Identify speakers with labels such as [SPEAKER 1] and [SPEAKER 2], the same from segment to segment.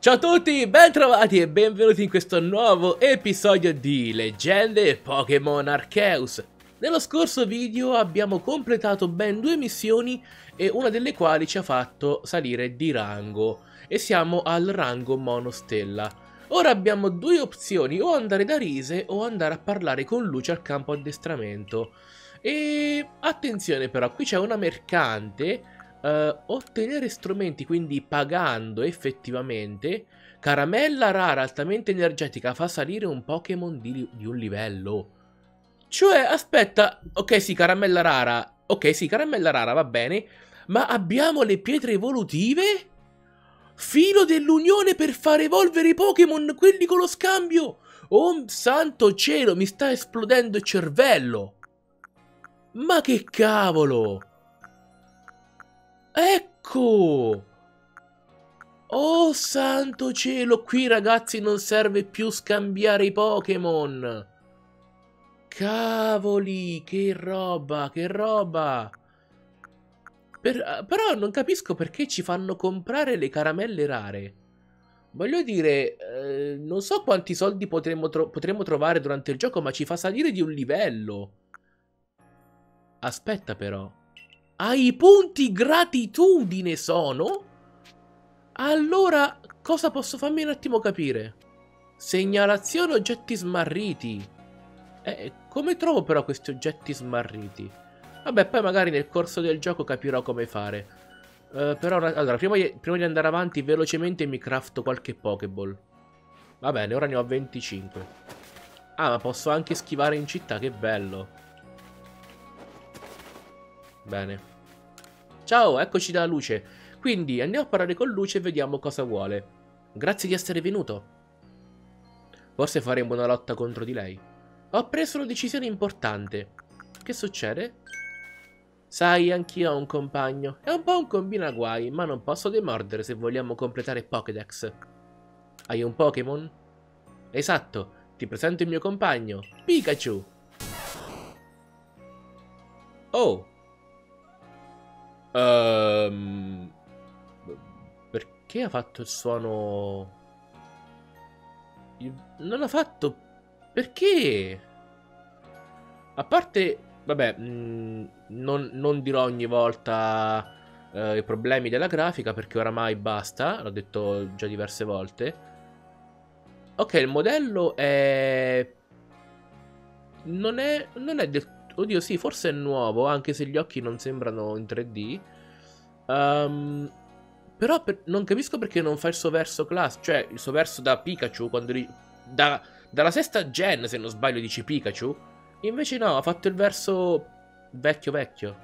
[SPEAKER 1] Ciao a tutti, bentrovati e benvenuti in questo nuovo episodio di Leggende Pokémon Arceus. Nello scorso video abbiamo completato ben 2 missioni e una delle quali ci ha fatto salire di rango e siamo al rango monostella. Ora abbiamo due opzioni, o andare da Rise o andare a parlare con Luce al campo addestramento. E attenzione però, qui c'è una mercante. Ottenere strumenti, quindi pagando effettivamente, caramella rara altamente energetica fa salire un Pokémon di un livello. Cioè, aspetta, ok sì, caramella rara, va bene, ma abbiamo le pietre evolutive? Filo dell'unione per far evolvere i Pokémon, quelli con lo scambio! Oh santo cielo, mi sta esplodendo il cervello! Ma che cavolo! Ecco! Oh santo cielo, qui ragazzi non serve più scambiare i Pokémon! Cavoli, che roba, che roba! Però non capisco perché ci fanno comprare le caramelle rare. Voglio dire, non so quanti soldi potremo trovare durante il gioco, ma ci fa salire di un livello. Aspetta però. Ai punti gratitudine sono? Allora, cosa posso farmi un attimo capire? Segnalazione oggetti smarriti. Come trovo però questi oggetti smarriti? Vabbè, poi magari nel corso del gioco capirò come fare. Però, allora, prima di andare avanti, velocemente mi crafto qualche Pokéball. Va bene, ora ne ho 25. Ah, ma posso anche schivare in città, che bello. Bene. Ciao, eccoci dalla Luce. Quindi andiamo a parlare con Luce e vediamo cosa vuole. Grazie di essere venuto. Forse faremo una lotta contro di lei. Ho preso una decisione importante. Che succede? Sai, anch'io ho un compagno. È un po' un combinaguai, ma non posso demordere se vogliamo completare Pokédex. Hai un Pokémon? Esatto, ti presento il mio compagno, Pikachu. Oh. Perché ha fatto il suono? Non ha fatto... Perché? A parte... Vabbè, non dirò ogni volta i problemi della grafica perché oramai basta, l'ho detto già diverse volte. Ok, il modello è... Non è del... Oddio, sì, forse è nuovo, anche se gli occhi non sembrano in 3D. Però non capisco perché non fa il suo verso class, cioè il suo verso da Pikachu, dalla sesta gen, se non sbaglio, dici Pikachu. Invece no, ha fatto il verso vecchio vecchio.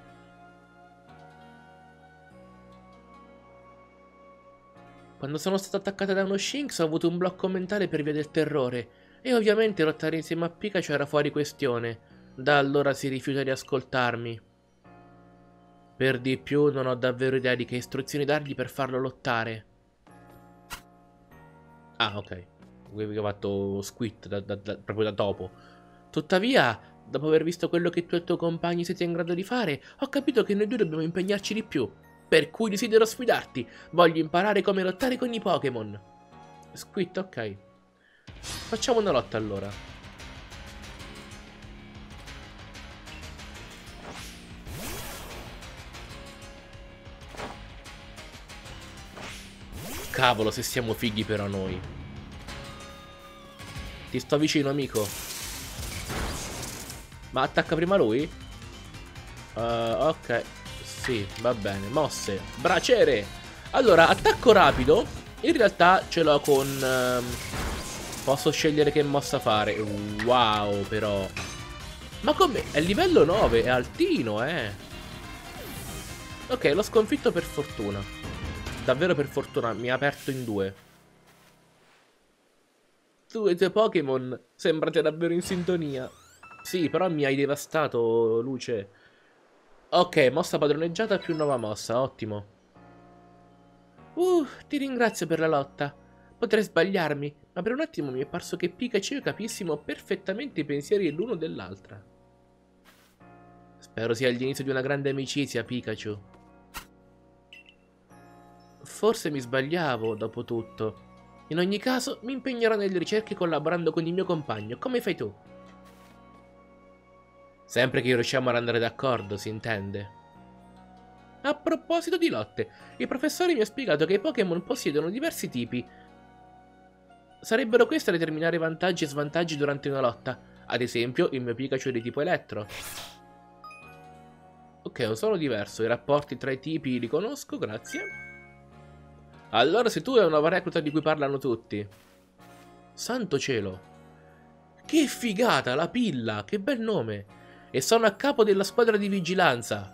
[SPEAKER 1] Quando sono stato attaccata da uno Shinx ho avuto un blocco mentale per via del terrore. E ovviamente lottare insieme a Pikachu era fuori questione. Da allora si rifiuta di ascoltarmi. Per di più non ho davvero idea di che istruzioni dargli per farlo lottare. Ah, ok. Avevi fatto squit proprio da dopo. Tuttavia, dopo aver visto quello che tu e i tuoi compagni siete in grado di fare, ho capito che noi due dobbiamo impegnarci di più. Per cui desidero sfidarti. Voglio imparare come lottare con i Pokémon. Squit, ok. Facciamo una lotta allora. Cavolo, se siamo fighi però noi. Ti sto vicino, amico. Ma attacca prima lui? Ok. Sì, va bene. Mosse. Braciere. Allora, attacco rapido. In realtà ce l'ho con... posso scegliere che mossa fare. Wow, però. Ma come? È livello 9, è altino, Ok, l'ho sconfitto per fortuna. Davvero per fortuna, mi ha aperto in due. Tu e i tuoi Pokémon sembrate davvero in sintonia. Sì, però mi hai devastato, Luce. Ok, mossa padroneggiata più nuova mossa, ottimo. Ti ringrazio per la lotta. Potrei sbagliarmi, ma per un attimo mi è parso che Pikachu e io capissimo perfettamente i pensieri l'uno dell'altra. Spero sia l'inizio di una grande amicizia, Pikachu. Forse mi sbagliavo, dopo tutto. In ogni caso, mi impegnerò nelle ricerche collaborando con il mio compagno, come fai tu. Sempre che riusciamo ad andare d'accordo, si intende. A proposito di lotte, il professore mi ha spiegato che i Pokémon possiedono diversi tipi. Sarebbero questi a determinare vantaggi e svantaggi durante una lotta. Ad esempio, il mio Pikachu è di tipo elettro. Ok, non sono diverso, i rapporti tra i tipi li conosco, grazie. Allora se tu è una nuova recluta di cui parlano tutti. Santo cielo. Che figata, la Pilla, che bel nome. E sono a capo della squadra di vigilanza.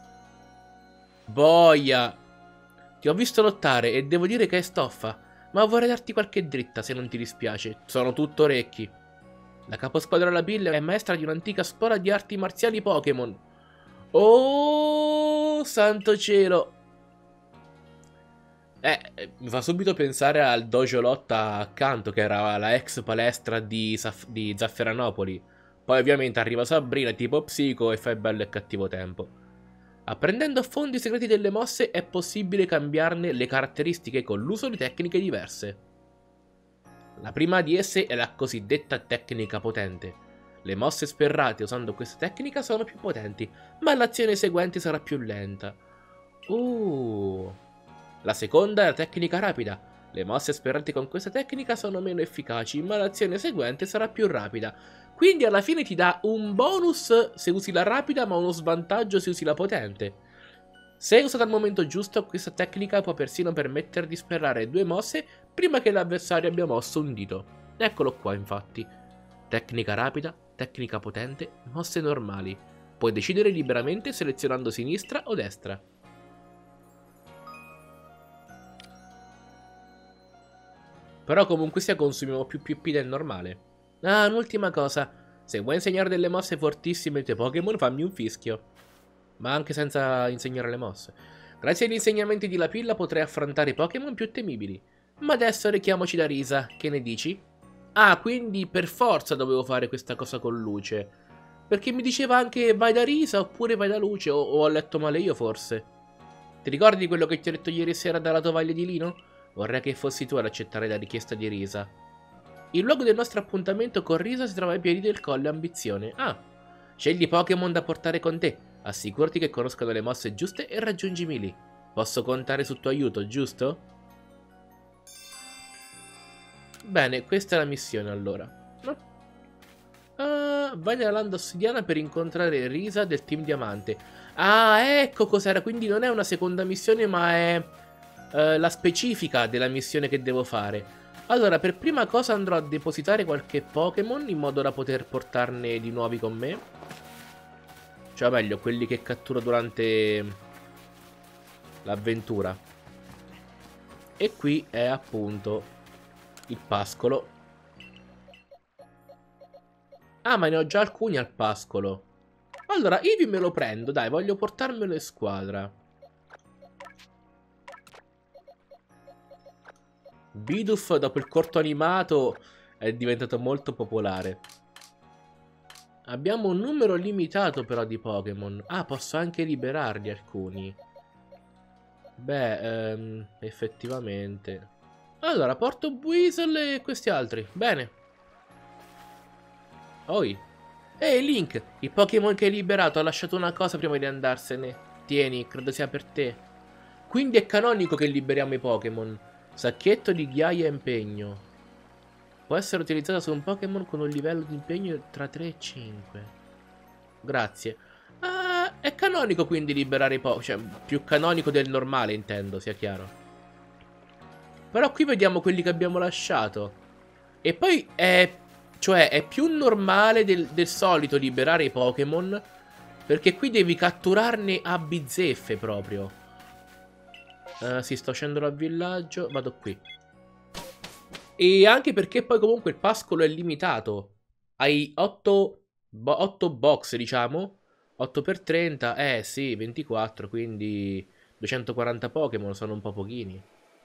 [SPEAKER 1] Boia. Ti ho visto lottare e devo dire che è stoffa. Ma vorrei darti qualche dritta se non ti dispiace. Sono tutto orecchi. La caposquadra della Pilla è maestra di un'antica scuola di arti marziali Pokémon. Oh, santo cielo. Mi fa subito pensare al dojo lotta accanto, che era la ex palestra di Zafferanopoli. Poi ovviamente arriva Sabrina tipo psico e fa il bello e cattivo tempo. Apprendendo a fondo i segreti delle mosse è possibile cambiarne le caratteristiche con l'uso di tecniche diverse. La prima di esse è la cosiddetta tecnica potente. Le mosse sferrate usando questa tecnica sono più potenti, ma l'azione seguente sarà più lenta. La seconda è la tecnica rapida. Le mosse sferrate con questa tecnica sono meno efficaci, ma l'azione seguente sarà più rapida. Quindi alla fine ti dà un bonus se usi la rapida, ma uno svantaggio se usi la potente. Se usata al momento giusto, questa tecnica può persino permettere di sferrare due mosse prima che l'avversario abbia mosso un dito. Eccolo qua, infatti. Tecnica rapida, tecnica potente, mosse normali. Puoi decidere liberamente selezionando sinistra o destra. Però comunque sia consumiamo più PP del normale. Ah, un'ultima cosa. Se vuoi insegnare delle mosse fortissime ai tuoi Pokémon, fammi un fischio. Ma anche senza insegnare le mosse. Grazie agli insegnamenti di Lapilla potrei affrontare i Pokémon più temibili. Ma adesso rechiamoci da Risa, che ne dici? Ah, quindi per forza dovevo fare questa cosa con Luce. Perché mi diceva anche vai da Risa oppure vai da Luce, o ho letto male io forse. Ti ricordi quello che ti ho detto ieri sera dalla tovaglia di Lino? Vorrei che fossi tu ad accettare la richiesta di Risa. Il luogo del nostro appuntamento con Risa si trova ai piedi del Colle Ambizione. Ah, scegli Pokémon da portare con te. Assicurati che conoscano le mosse giuste e raggiungimi lì. Posso contare sul tuo aiuto, giusto? Bene, questa è la missione allora. Vai nella landa ossidiana per incontrare Risa del Team Diamante. Ah, ecco cos'era. Quindi non è una seconda missione, ma è la specifica della missione che devo fare. Allora, per prima cosa andrò a depositare qualche Pokémon in modo da poter portarne di nuovi con me. Cioè, meglio, quelli che catturo durante l'avventura. E qui è appunto il pascolo. Ah, ma ne ho già alcuni al pascolo. Allora, Eevee me lo prendo, dai, voglio portarmelo in squadra. Bidoof, dopo il corto animato, è diventato molto popolare. Abbiamo un numero limitato però di Pokémon. Ah, posso anche liberarli alcuni. Beh, effettivamente. Allora, porto Buizel e questi altri. Bene. Oi. Ehi, Link, il Pokémon che hai liberato ha lasciato una cosa prima di andarsene. Tieni, credo sia per te. Quindi è canonico che liberiamo i Pokémon. Sacchetto di ghiaia e impegno. Può essere utilizzata su un Pokémon con un livello di impegno tra 3 e 5. Grazie. Ah, è canonico quindi liberare i Pokémon. Cioè, più canonico del normale, intendo, sia chiaro. Però qui vediamo quelli che abbiamo lasciato. E poi è... Cioè, è più normale del solito liberare i Pokémon. Perché qui devi catturarne a bizzeffe proprio. Sì, sto scendendo al villaggio. Vado qui. E anche perché poi comunque il pascolo è limitato. Hai 8 box, diciamo. 8x30. Sì, 24. Quindi 240 Pokémon sono un po' pochini.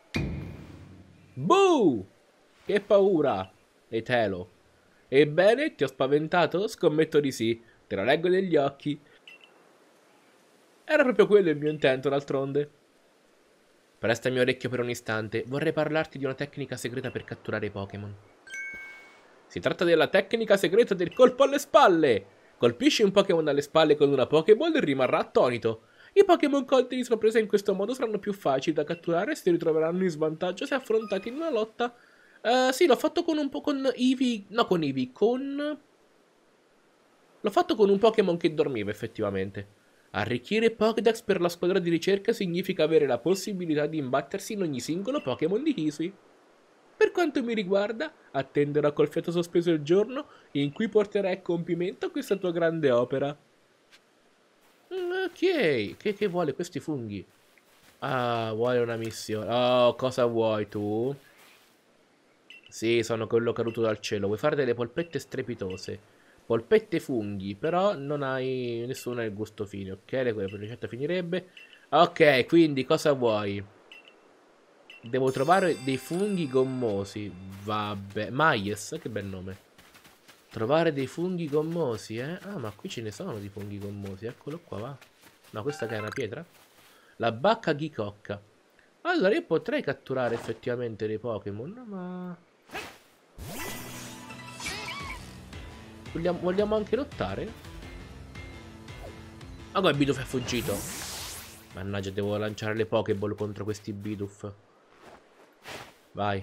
[SPEAKER 1] Boo! Che paura! E telo. Ebbene, ti ho spaventato? Scommetto di sì. Te la leggo negli occhi. Era proprio quello il mio intento, d'altronde. Prestami orecchio per un istante. Vorrei parlarti di una tecnica segreta per catturare i Pokémon. Si tratta della tecnica segreta del colpo alle spalle. Colpisci un Pokémon alle spalle con una Pokéball e rimarrà attonito. I Pokémon colti di sorpresa in questo modo saranno più facili da catturare e si ritroveranno in svantaggio se affrontati in una lotta. Sì, l'ho fatto con un po' con Eevee. No, con Eevee, con... L'ho fatto con un Pokémon che dormiva effettivamente. Arricchire Pokédex per la squadra di ricerca significa avere la possibilità di imbattersi in ogni singolo Pokémon di Hisui. Per quanto mi riguarda, attenderò col fiato sospeso il giorno in cui porterai a compimento questa tua grande opera. Ok, che vuole questi funghi? Ah, vuole una missione. Oh, cosa vuoi tu? Sì, sono quello caduto dal cielo. Vuoi fare delle polpette strepitose? Polpette funghi, però non hai nessuno il gusto fine, ok? La ricetta finirebbe. Ok, quindi cosa vuoi? Devo trovare dei funghi gommosi. Vabbè, Maies, che bel nome. Trovare dei funghi gommosi, eh? Ah, ma qui ce ne sono di funghi gommosi. Eccolo qua, va. No, questa che è una pietra? La bacca ghicocca. Allora, io potrei catturare effettivamente dei Pokémon, ma... Vogliamo anche lottare? Ah, come Bidoof è fuggito. Mannaggia, devo lanciare le Pokéball contro questi Bidoof. Vai.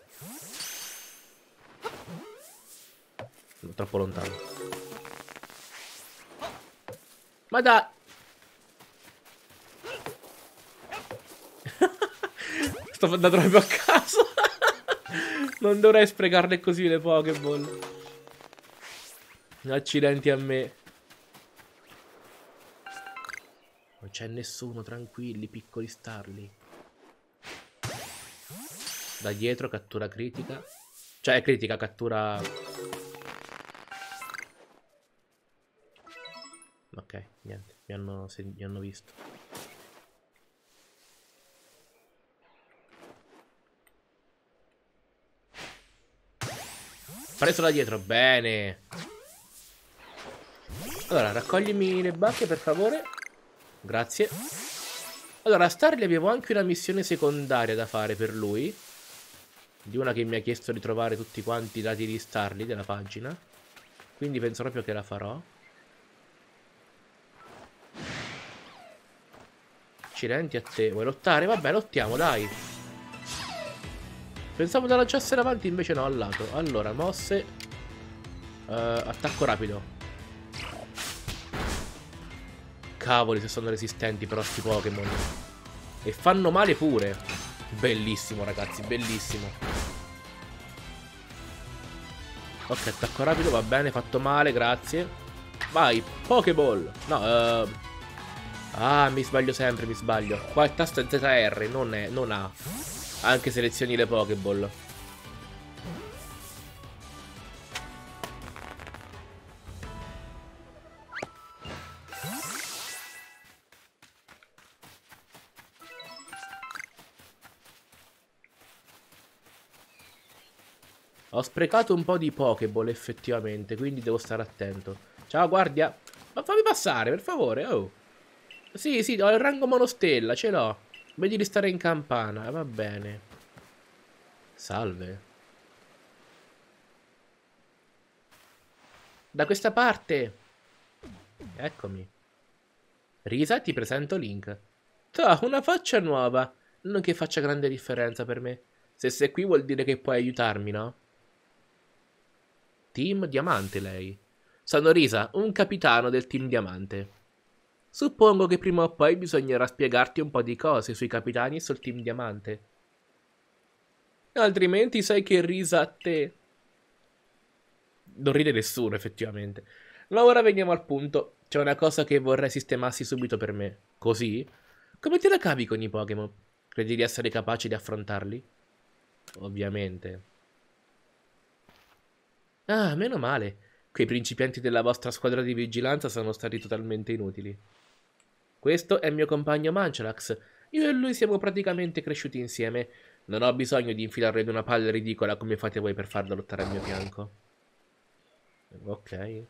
[SPEAKER 1] Troppo lontano. Ma dai. Sto andando proprio a caso. Non dovrei sprecarle così le Pokéball. Accidenti a me. Non c'è nessuno, tranquilli, piccoli starli. Da dietro, cattura critica. Cioè, critica, cattura... Ok, niente, mi hanno visto. Preso da dietro, bene. Allora, raccoglimi le bacche per favore. Grazie. Allora, a Starly avevo anche una missione secondaria da fare per lui. Di una che mi ha chiesto di trovare tutti quanti i dati di Starly della pagina. Quindi penso proprio che la farò. Accidenti a te. Vuoi lottare? Vabbè, lottiamo, dai. Pensavo da lanciassero avanti, invece no, al lato. Allora, mosse. Attacco rapido. Cavoli, se sono resistenti però sti Pokémon. E fanno male pure. Bellissimo, ragazzi, bellissimo. Ok, attacco rapido, va bene, fatto male, grazie. Vai, Pokéball. No, ah, mi sbaglio sempre, mi sbaglio. Qua il tasto è ZR, non A. Anche selezioni le Pokéball. Ho sprecato un po' di Pokéball effettivamente, quindi devo stare attento. Ciao, guardia. Ma fammi passare, per favore, oh. Sì, sì, ho il rango monostella, ce l'ho. Vedi di stare in campana, va bene. Salve. Da questa parte. Eccomi. Risa, ti presento Link. Toh, una faccia nuova. Non che faccia grande differenza per me. Se sei qui vuol dire che puoi aiutarmi, no? Team Diamante lei. Sono Risa, un capitano del Team Diamante. Suppongo che prima o poi bisognerà spiegarti un po' di cose sui capitani e sul Team Diamante. Altrimenti sai che Risa a te. Non ride nessuno, effettivamente. Ma ora veniamo al punto. C'è una cosa che vorrei sistemassi subito per me. Così? Come te la cavi con i Pokémon? Credi di essere capace di affrontarli? Ovviamente. Ah, meno male. Quei principianti della vostra squadra di vigilanza sono stati totalmente inutili. Questo è il mio compagno Manchalax. Io e lui siamo praticamente cresciuti insieme. Non ho bisogno di infilarlo in una palla ridicola come fate voi per farlo lottare al mio fianco. Ok.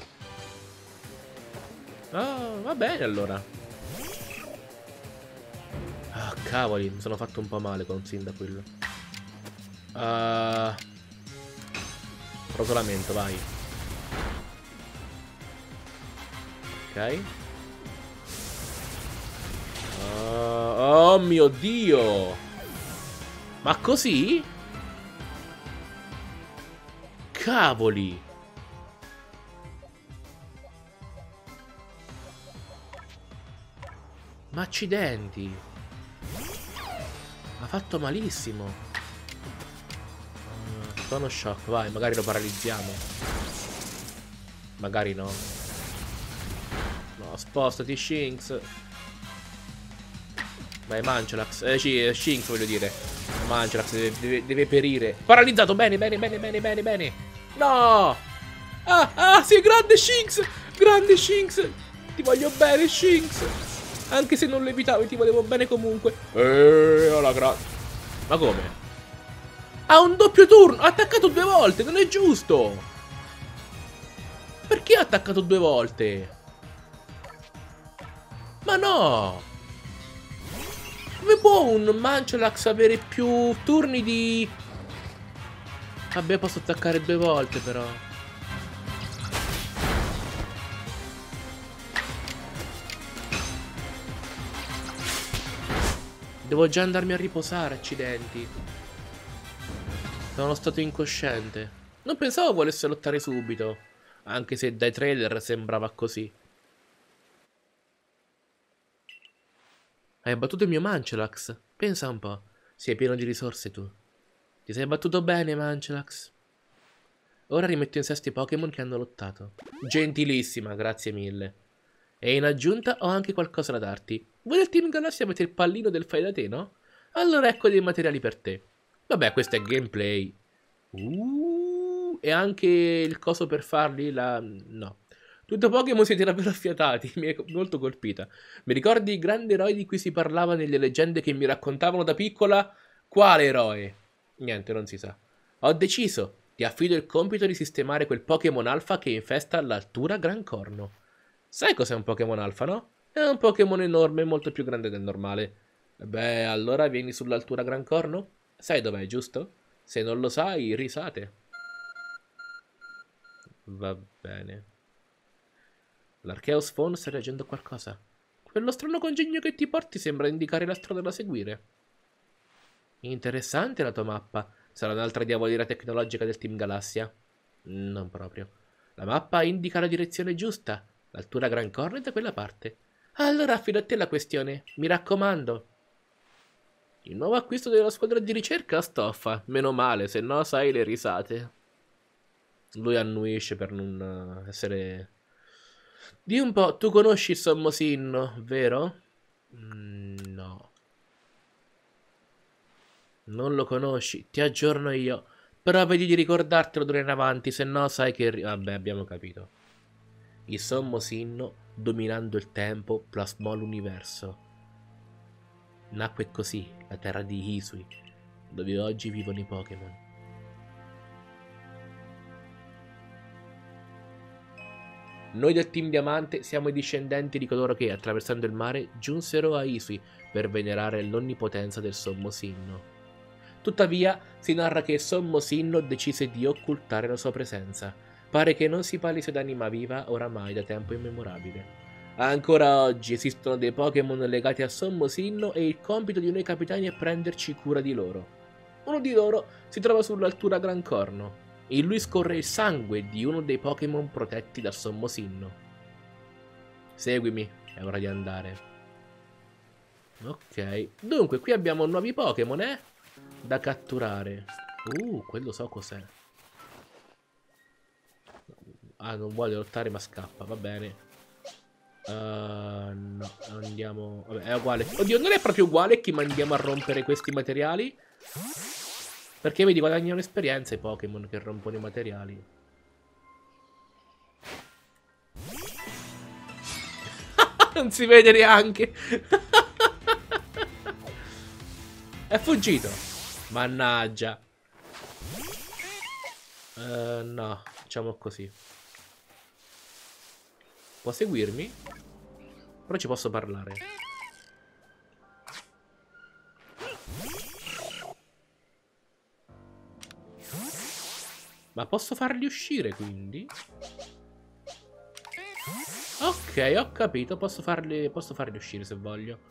[SPEAKER 1] Ah, va bene allora. cavoli, mi sono fatto un po' male con Cyndaquil. Rotolamento, vai. Ok. Oh mio Dio! Ma così? Cavoli! Ma accidenti! Ha fatto malissimo. Sono shock, vai, magari lo paralizziamo. Magari no. No, spostati, Shinx. Vai, Munchlax. Shinx voglio dire. Munchlax deve perire. Paralizzato, bene, bene, bene, bene, bene, bene. No! Sì, grande Shinx! Grande Shinx! Ti voglio bene, Shinx! Anche se non lo evitavi, ti volevo bene comunque. Alla grande. Ma come? Ha un doppio turno! Ha attaccato 2 volte, non è giusto! Perché ha attaccato 2 volte? Ma no! Come può un Munchlax avere più turni di... Vabbè, posso attaccare 2 volte però. Devo già andarmi a riposare, accidenti. Sono stato incosciente. Non pensavo volesse lottare subito. Anche se dai trailer sembrava così. Hai battuto il mio Munchlax? Pensa un po'. Sei pieno di risorse tu. Ti sei battuto bene, Munchlax. Ora rimetto in sesto i Pokémon che hanno lottato. Gentilissima, grazie mille. E in aggiunta ho anche qualcosa da darti. Voi del Team Galassia avete il pallino del fai da te, no? Allora ecco dei materiali per te. Vabbè, questo è gameplay. E anche il coso per farli la... No. Tutto Pokémon siete davvero affiatati, mi è molto colpita. Mi ricordi i grandi eroi di cui si parlava nelle leggende che mi raccontavano da piccola? Quale eroe? Niente, non si sa. Ho deciso. Ti affido il compito di sistemare quel Pokémon Alpha che infesta l'altura Gran Corno. Sai cos'è un Pokémon Alpha, no? È un Pokémon enorme, molto più grande del normale. Beh, allora vieni sull'altura Gran Corno? Sai dov'è, giusto? Se non lo sai, risate. Va bene. L'Arceus Phone sta reagendo a qualcosa. Quello strano congegno che ti porti sembra indicare la strada da seguire. Interessante la tua mappa. Sarà un'altra diavolira tecnologica del Team Galassia? Non proprio. La mappa indica la direzione giusta. L'altura Gran Corno è da quella parte. Allora affido a te la questione. Mi raccomando. Il nuovo acquisto della squadra di ricerca stoffa. Meno male, se no sai le risate. Lui annuisce per non essere... Di un po', tu conosci il Sommosinno, vero? No. Non lo conosci, ti aggiorno io. Però vedi di ricordartelo d'ora in avanti, se no sai che... Vabbè, abbiamo capito. Il Sommosinno, dominando il tempo, plasmò l'universo. Nacque così la terra di Hisui, dove oggi vivono i Pokémon. Noi del Team Diamante siamo i discendenti di coloro che, attraversando il mare, giunsero a Hisui per venerare l'onnipotenza del Sommo Sinno. Tuttavia, si narra che il Sommo Sinno decise di occultare la sua presenza. Pare che non si parli suo d'anima viva oramai da tempo immemorabile. Ancora oggi esistono dei Pokémon legati al Sommo Sinno e il compito di noi capitani è prenderci cura di loro. Uno di loro si trova sull'altura Gran Corno. In lui scorre il sangue di uno dei Pokémon protetti dal Sommo Sinno. Seguimi, è ora di andare. Ok, dunque qui abbiamo nuovi Pokémon, da catturare. Quello so cos'è. Non vuole lottare ma scappa, va bene. No, andiamo... Vabbè, è uguale. Oddio, non è proprio uguale che mandiamo a rompere questi materiali. Perché vedi, guadagnano esperienza i Pokémon che rompono i materiali. Non si vede neanche. È fuggito. Mannaggia. No, facciamo così. Può seguirmi? Però ci posso parlare. Ma posso farli uscire, quindi? Ok, ho capito. Posso farli uscire se voglio.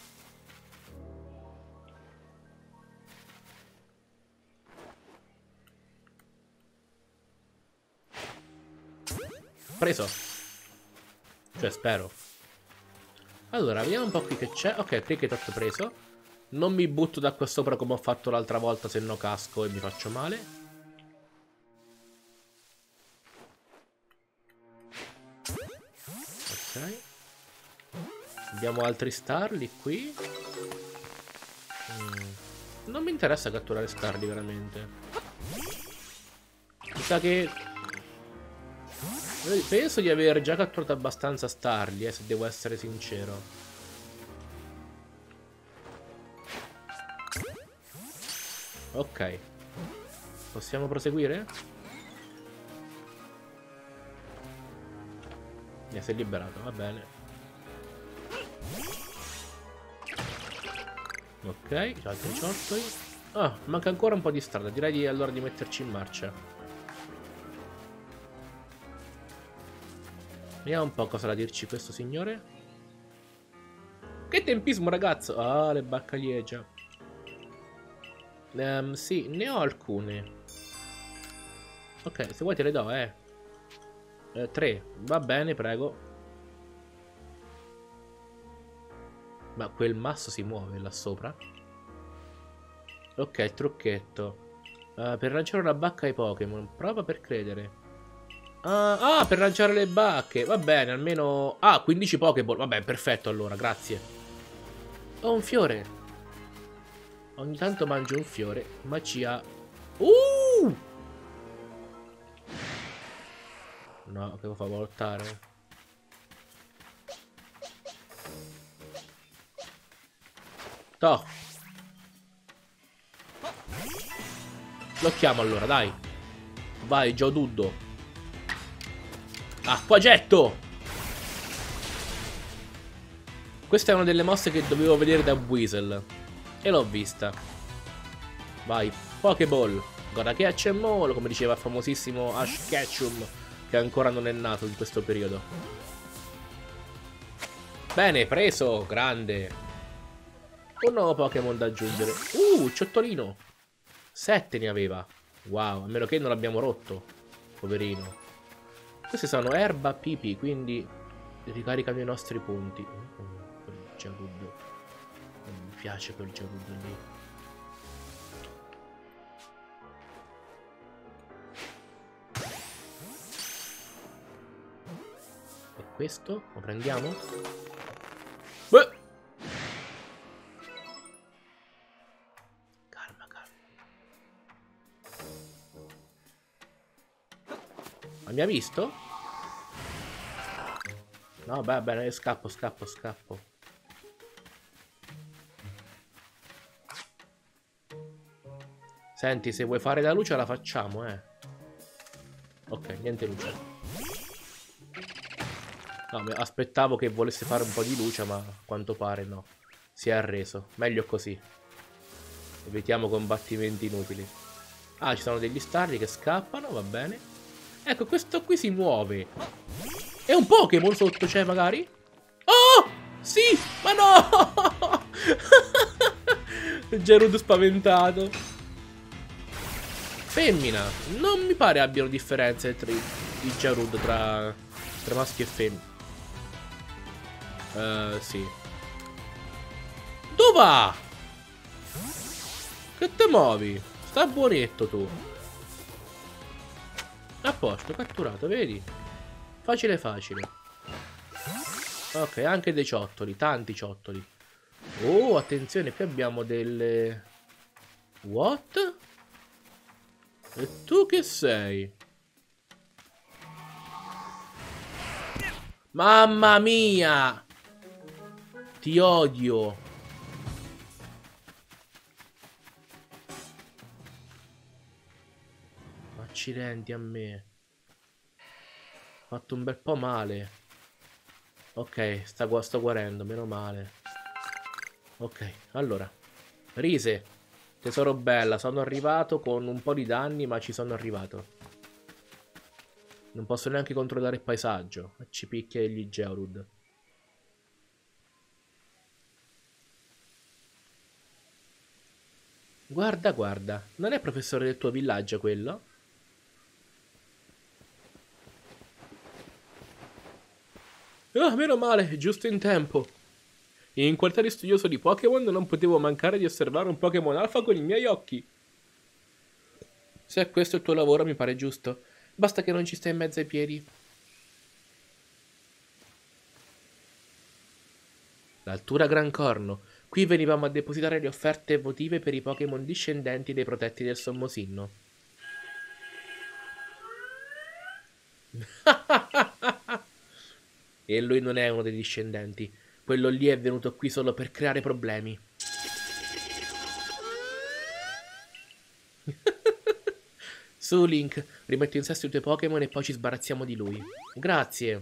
[SPEAKER 1] Preso. Cioè, spero. Allora, vediamo un po' qui che c'è. Ok, Cricket preso. Non mi butto da qua sopra come ho fatto l'altra volta, se no casco e mi faccio male. Ok. Abbiamo altri Starly qui. Non mi interessa catturare Starly veramente. Mi sa che... penso di aver già catturato abbastanza Starly, se devo essere sincero. Ok. Possiamo proseguire? Si è liberato, va bene. Ok, altri ciottoli. Ah, manca ancora un po' di strada. Direi allora di metterci in marcia. Vediamo un po' cosa ha da dirci questo signore. Che tempismo, ragazzo! Ah, le baccagliegia. Sì, ne ho alcune. Ok, se vuoi te le do, 3, va bene, prego. Ma quel masso si muove là sopra? Ok, trucchetto. Per lanciare una bacca ai Pokémon. Prova per credere. Ah, per lanciare le bacche. Va bene, almeno... Ah, 15 Pokéball. Vabbè, perfetto allora, grazie. Ho un fiore. Ogni tanto mangio un fiore. Magia. No, che lo fa voltare. Toh. Lo chiamo allora, dai. Vai, Geodude. Acquagetto. Questa è una delle mosse che dovevo vedere da Weasel. E l'ho vista. Vai, Pokéball. Guarda che accemmolo, come diceva il famosissimo Ash Ketchum, che ancora non è nato in questo periodo. Bene, preso, grande. Un nuovo Pokémon da aggiungere. Ciottolino. 7 ne aveva. Wow, a meno che non l'abbiamo rotto. Poverino. Queste sono erba pipi, quindi ricaricano i nostri punti. Quel Geodude. Non mi piace quel Geodude lì. E questo? Lo prendiamo? Beh! Calma, calma. Ma mi ha visto? No, beh, bene, scappo. Senti, se vuoi fare la luce la facciamo, Ok, niente luce. No, aspettavo che volesse fare un po' di luce, ma a quanto pare no. Si è arreso. Meglio così. Evitiamo combattimenti inutili. Ah, ci sono degli Starly che scappano, va bene. Ecco, questo qui si muove. È un Pokémon sotto, c'è magari? Oh! Sì! Ma no! Gerudo spaventato. Femmina. Non mi pare abbiano differenze tra i Gerudo tra maschi e femmine. Sì. Dov'è? Che te muovi? Sta buonetto tu. A posto, catturato, vedi? Facile. Ok, anche dei ciottoli, tanti ciottoli. Oh, attenzione, qui abbiamo delle... What? E tu che sei? Mamma mia! Ti odio. Accidenti a me. Ho fatto un bel po' male. Ok, sto guarendo, meno male. Ok, allora. Rise, tesoro bella, sono arrivato con un po' di danni, ma ci sono arrivato. Non posso neanche controllare il paesaggio. Ci picchia gli Geodude. Guarda, guarda. Non è il professore del tuo villaggio quello? Ah, meno male, giusto in tempo. In qualità di studioso di Pokémon non potevo mancare di osservare un Pokémon Alpha con i miei occhi. Se questo è il tuo lavoro mi pare giusto. Basta che non ci stai in mezzo ai piedi. L'Altura Gran Corno. Qui venivamo a depositare le offerte votive per i Pokémon discendenti dei protetti del Sommo Sinnoh. E lui non è uno dei discendenti. Quello lì è venuto qui solo per creare problemi. Su, Link, rimetti in sesto i tuoi Pokémon e poi ci sbarazziamo di lui. Grazie.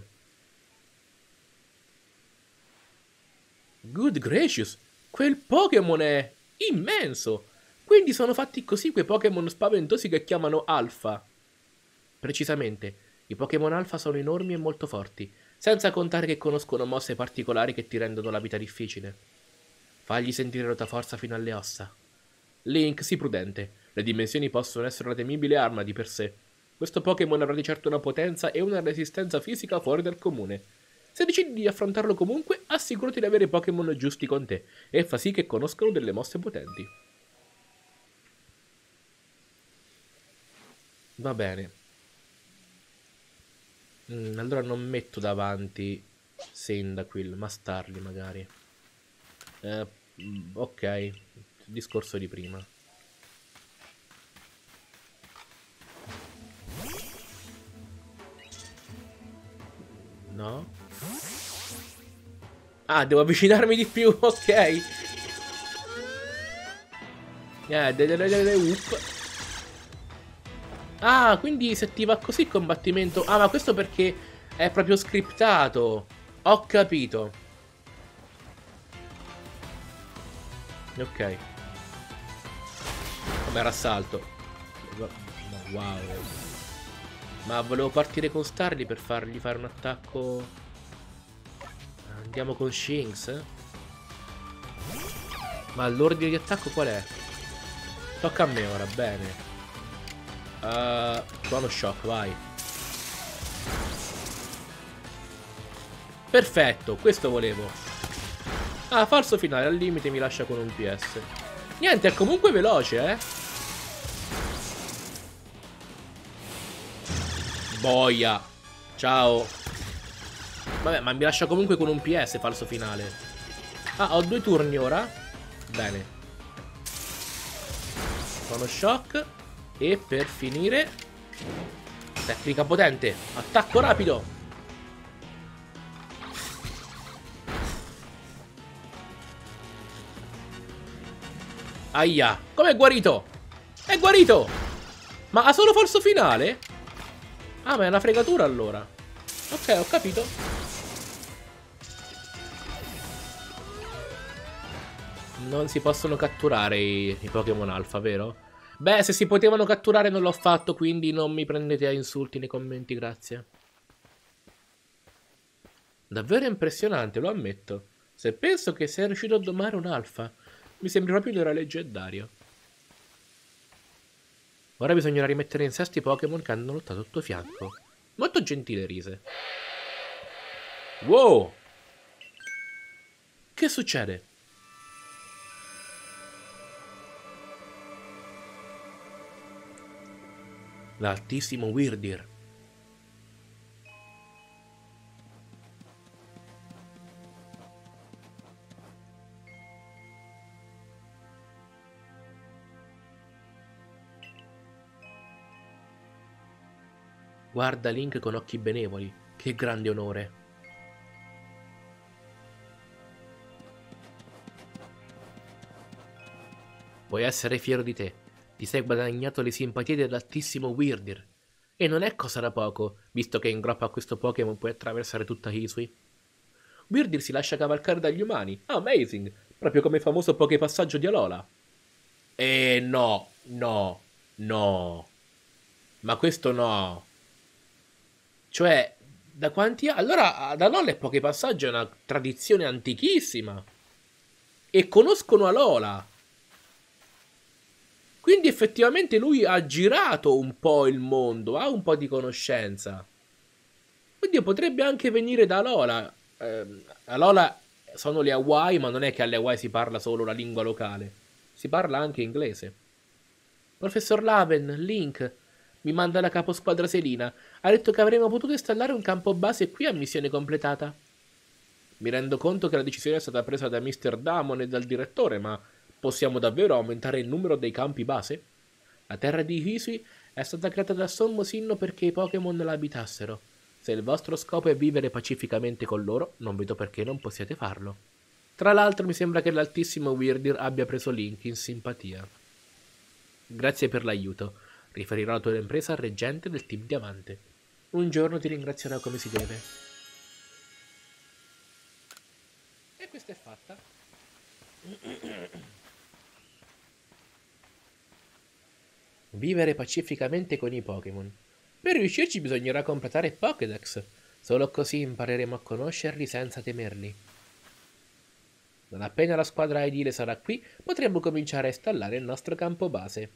[SPEAKER 1] Good gracious, quel Pokémon è immenso. Quindi sono fatti così quei Pokémon spaventosi che chiamano Alpha. Precisamente, i Pokémon Alpha sono enormi e molto forti, senza contare che conoscono mosse particolari che ti rendono la vita difficile. Fagli sentire la tua forza fino alle ossa. Link, sii prudente. Le dimensioni possono essere una temibile arma di per sé. Questo Pokémon avrà di certo una potenza e una resistenza fisica fuori dal comune. Se decidi di affrontarlo comunque, assicurati di avere i Pokémon giusti con te e fa sì che conoscano delle mosse potenti. Va bene. Allora non metto davanti Cyndaquil, ma Starly magari. Ok, discorso di prima. No? Ah, devo avvicinarmi di più, ok. Ah, quindi se ti va così il combattimento... Ah, ma questo perché è proprio scriptato. Ho capito. Ok. Vabbè, era assalto. Wow. Ma volevo partire con Starly per fargli fare un attacco. Andiamo con Shinx. Ma l'ordine di attacco qual è? Tocca a me ora, bene. Suono shock, vai. Perfetto, questo volevo. Ah, falso finale, al limite mi lascia con un PS. Niente, è comunque veloce, eh. Boia. Ciao. Vabbè, ma mi lascia comunque con un PS, falso finale. Ah, ho 2 turni ora. Bene. Suono shock. E per finire, tecnica potente, attacco rapido. Aia, come è guarito? È guarito! Ma ha solo falso finale? Ah, ma è una fregatura allora. Ok, ho capito. Non si possono catturare i Pokémon Alpha, vero? Beh, se si potevano catturare non l'ho fatto, quindi non mi prendete a insulti nei commenti, grazie. Davvero impressionante, lo ammetto. Se penso che sei riuscito a domare un alfa, mi sembri proprio un eroe leggendario. Ora bisognerà rimettere in sesto i Pokémon che hanno lottato al tuo fianco. Molto gentile, Rise. Wow! Che succede? L'altissimo Wyrdeer. Guarda Link con occhi benevoli. Che grande onore. Puoi essere fiero di te. Ti sei guadagnato le simpatie dell'altissimo Wyrdeer. E non è cosa da poco, visto che in groppa a questo Pokémon puoi attraversare tutta Hisui. Wyrdeer si lascia cavalcare dagli umani. Amazing! Proprio come il famoso Poképassaggio di Alola. No, no, no. Ma questo no. Cioè, da quanti anni? Allora, da Alola e Poképassaggio è una tradizione antichissima. E conoscono Alola. Quindi effettivamente lui ha girato un po' il mondo, ha un po' di conoscenza. Quindi potrebbe anche venire da Alola. Alola sono le Hawaii, ma non è che alle Hawaii si parla solo la lingua locale. Si parla anche inglese. Professor Laven, Link, mi manda la caposquadra Selina. Ha detto che avremmo potuto installare un campo base qui a missione completata. Mi rendo conto che la decisione è stata presa da Mr. Damon e dal direttore, ma possiamo davvero aumentare il numero dei campi base? La terra di Hisui è stata creata da Sommo Sinnoh perché i Pokémon la abitassero. Se il vostro scopo è vivere pacificamente con loro, non vedo perché non possiate farlo. Tra l'altro mi sembra che l'altissimo Weirdir abbia preso Link in simpatia. Grazie per l'aiuto. Riferirò la tua impresa al reggente del Team Diamante. Un giorno ti ringrazierò come si deve. E questa è fatta. Vivere pacificamente con i Pokémon. Per riuscirci bisognerà completare Pokédex. Solo così impareremo a conoscerli senza temerli. Non appena la squadra edile sarà qui, potremo cominciare a installare il nostro campo base.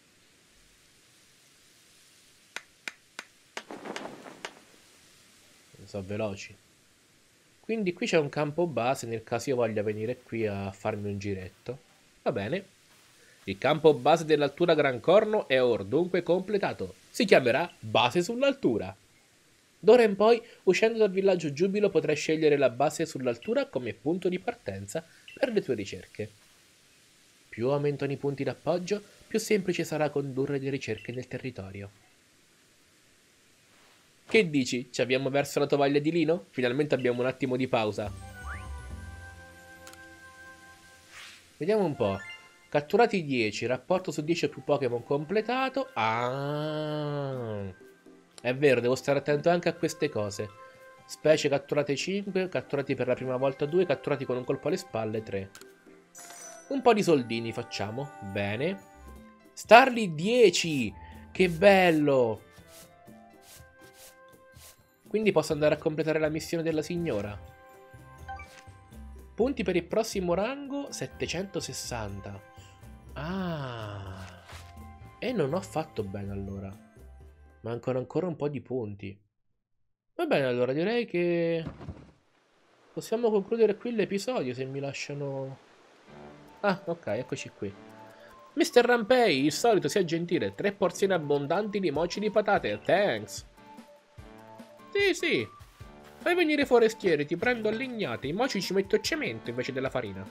[SPEAKER 1] Sono veloci. Quindi qui c'è un campo base nel caso io voglia venire qui a farmi un giretto. Va bene. Il campo base dell'altura Gran Corno è or dunque completato. Si chiamerà Base sull'altura. D'ora in poi, uscendo dal villaggio Giubilo, potrai scegliere la base sull'altura come punto di partenza per le tue ricerche. Più aumentano i punti d'appoggio, più semplice sarà condurre le ricerche nel territorio. Che dici? Ci abbiamo verso la tovaglia di lino? Finalmente abbiamo un attimo di pausa. Vediamo un po'. Catturati 10, rapporto su 10 o più Pokémon completato. Ah, è vero, devo stare attento anche a queste cose. Specie catturate 5, catturati per la prima volta 2, catturati con un colpo alle spalle 3. Un po' di soldini facciamo. Bene. Starly 10! Che bello! Quindi posso andare a completare la missione della signora. Punti per il prossimo rango 760. Ah. E non ho fatto bene allora. Mancano ancora un po' di punti. Va bene, allora direi che possiamo concludere qui l'episodio se mi lasciano... Ah, ok, eccoci qui. Mr. Rampei, il solito, sia gentile. 3 porzioni abbondanti di moci di patate. Thanks. Sì, sì. Fai venire i forestieri, ti prendo a legnate. I moci ci metto cemento invece della farina.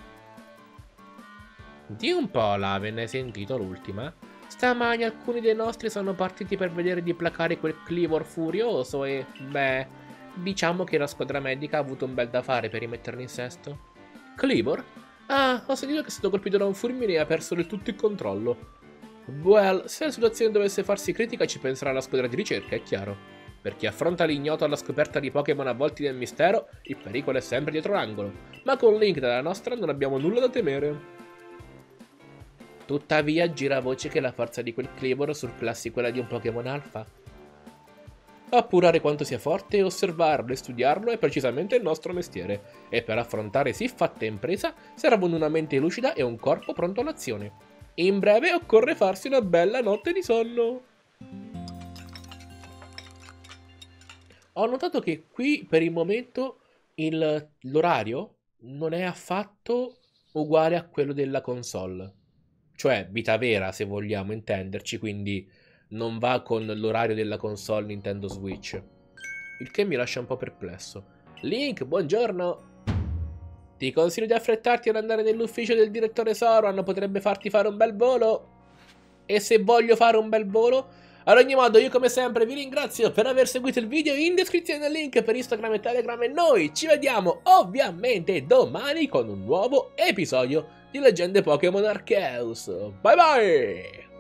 [SPEAKER 1] Di un po', Laven, hai sentito l'ultima? Stamani alcuni dei nostri sono partiti per vedere di placare quel Kleavor furioso e, beh, diciamo che la squadra medica ha avuto un bel da fare per rimetterlo in sesto. Kleavor? Ah, ho sentito che è stato colpito da un fulmine e ha perso del tutto il controllo. Well, se la situazione dovesse farsi critica ci penserà la squadra di ricerca, è chiaro. Per chi affronta l'ignoto alla scoperta di Pokémon avvolti nel mistero, il pericolo è sempre dietro l'angolo. Ma con Link dalla nostra non abbiamo nulla da temere. Tuttavia gira voce che la forza di quel Kleavor surclassi quella di un Pokémon Alpha. Appurare quanto sia forte, osservarlo e studiarlo è precisamente il nostro mestiere, e per affrontare siffatta impresa servono una mente lucida e un corpo pronto all'azione. In breve occorre farsi una bella notte di sonno. Ho notato che qui per il momento l'orario non è affatto uguale a quello della console. Cioè vita vera se vogliamo intenderci, quindi non va con l'orario della console Nintendo Switch. Il che mi lascia un po' perplesso. Link, buongiorno! Ti consiglio di affrettarti ad andare nell'ufficio del direttore Sauron, potrebbe farti fare un bel volo. E se voglio fare un bel volo... Ad ogni modo, io come sempre vi ringrazio per aver seguito il video, in descrizione il link per Instagram e Telegram e noi ci vediamo ovviamente domani con un nuovo episodio di Leggende Pokémon Arceus. Bye bye!